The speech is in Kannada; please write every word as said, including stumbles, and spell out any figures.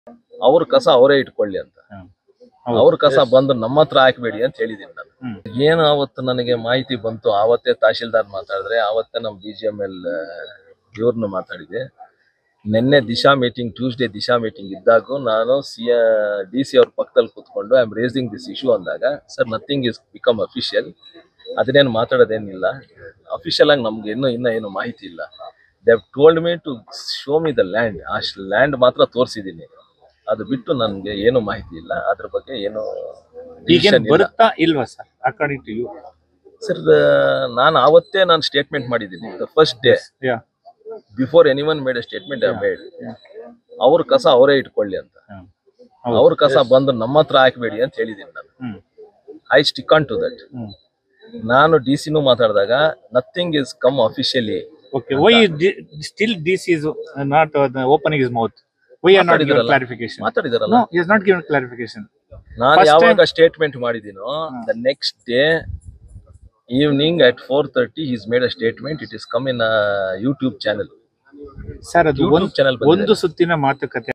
ಅವ್ರ ಕಸ ಅವರೇ ಇಟ್ಕೊಳ್ಳಿ ಅಂತ. ಅವ್ರ ಕಸ ಬಂದು ನಮ್ಮ ಹತ್ರ ಹಾಕಬೇಡಿ ಅಂತ ಹೇಳಿದೀನಿ ನಾನು. ಏನು ಅವತ್ತು ನನಗೆ ಮಾಹಿತಿ ಬಂತು, ಆವತ್ತೇ ತಹಶೀಲ್ದಾರ್ ಮಾತಾಡಿದ್ರೆ, ಆವತ್ತೇ ನಮ್ಮ ಡಿ ಜಿ ಎಮ್ ಎಲ್ ಇವ್ರನ್ನ ಮಾತಾಡಿದೆ. ನಿನ್ನೆ Disha meeting, Tuesday Disha meeting ಇದ್ದಾಗ ನಾನು ಸಿ ಡಿ ಸಿ ಅವ್ರ ಪಕ್ಕದಲ್ಲಿ ಕೂತ್ಕೊಂಡು I am raising this issue ಅಂದಾಗ, sir nothing is become official, ಅದನ್ನೇನು ಮಾತಾಡೋದೇನಿಲ್ಲ, ಅಫಿಷಿಯಲ್ ಆಗಿ ನಮ್ಗೆ ಇನ್ನೂ ಇನ್ನೂ ಏನು ಮಾಹಿತಿ ಇಲ್ಲ. They have told me to show me the land, ಆ ಲ್ಯಾಂಡ್ ಮಾತ್ರ ತೋರಿಸಿದ್ದೀನಿ, ಅದು ಬಿಟ್ಟು ನನಗೆ ಏನು ಮಾಹಿತಿ ಇಲ್ಲ, ಅದ್ರ ಬಗ್ಗೆ ಏನು ಬರುತ್ತಾ ಇಲ್ವಾ sir according to you? Sir ನಾನು ಅವತ್ತೇ ನಾನು ಸ್ಟೇಟ್ಮೆಂಟ್ ಮಾಡಿದ್ದೀನಿ, the first day before any one made a statement I made, ಅವ್ರ ಕಸ ಅವರೇ ಇಟ್ಕೊಳ್ಳಿ ಅಂತ. ಅವ್ರ ಕಸ ಬಂದು ನಮ್ಮ ಹತ್ರ ಹಾಕಬೇಡಿ ಅಂತ ಹೇಳಿದ್ದೀನಿ ನಾನು. I stick on to that. ನಾನು ಡಿ ಸಿನೂ ಮಾತಾಡಿದಾಗ nothing is come officially. Okay, why still D C is not uh, opening his mouth? Why are not given clarification? ಮಾತಾಡಿದಾರಲ್ಲ. No, he has not given clarification. ನಾನು ಯಾವಾಗ ಸ್ಟೇಟ್ಮೆಂಟ್ ಮಾಡಿದ್ದೀನೋ, the next day evening at four thirty is made a statement. It is come in YouTube channel. Sir ಅದು ಒಂದು ಸುತ್ತಿನ ಮಾತುಕತೆ.